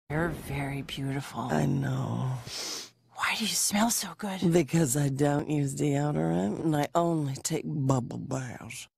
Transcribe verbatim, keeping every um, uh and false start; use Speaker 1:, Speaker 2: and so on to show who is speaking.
Speaker 1: You're very beautiful.
Speaker 2: I know.
Speaker 1: Why do you smell so good?
Speaker 2: Because I don't use deodorant and I only take bubble baths.